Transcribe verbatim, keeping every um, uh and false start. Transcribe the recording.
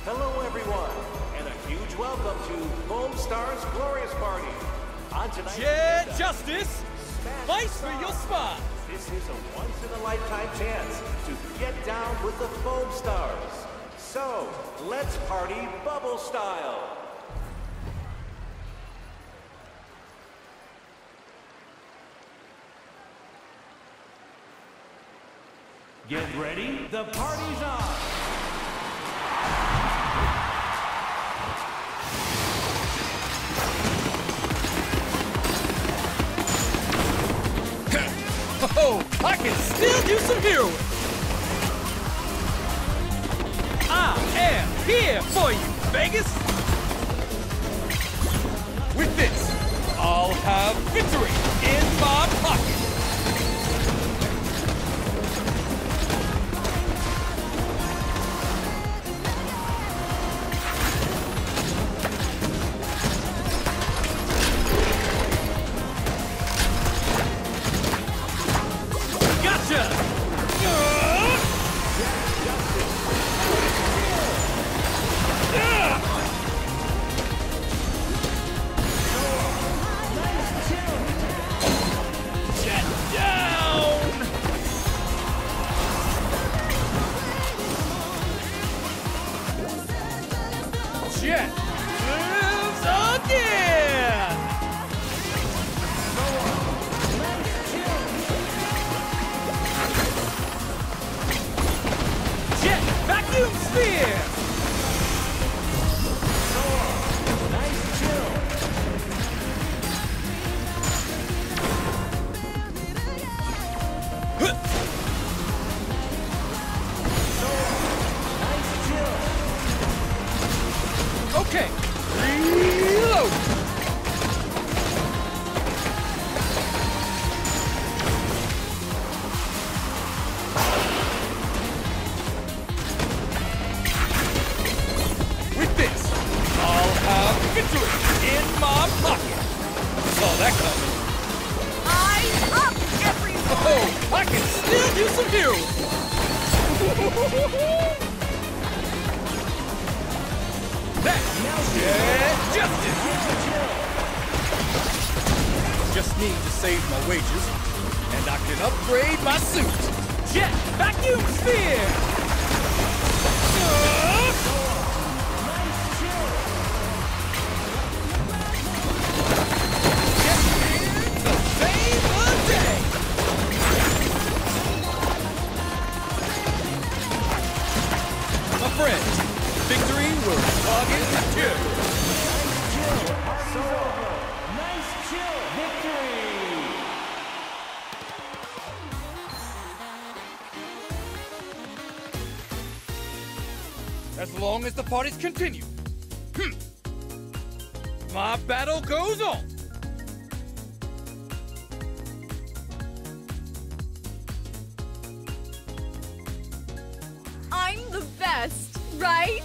Hello, everyone, and a huge welcome to Foam Stars Glorious Party. On tonight's Jet agenda, Justice, fight for your spot. This is a once-in-a-lifetime chance to get down with the Foam Stars. So, let's party bubble style. Get ready, the party's on! Oh, I can still do some heroing. I am here for you, Vegas. With this, I'll have victory in my pocket. Jet lives again! Jet vacuum sphere! Nice chill! Nice chill! Okay, reload! With this, I'll have victory in my pocket. Saw that coming. Eyes up, everyone! Oh, I can still do some heroes. That's Jet Justice! Just need to save my wages, and I can upgrade my suit. Jet Vacuum Sphere! Uh, Jet here to save the day! My friends, victory will target you. Nice chill! Party's over! Nice chill! Victory! As long as the parties continue. Hmm. My battle goes on. I'm the best, right?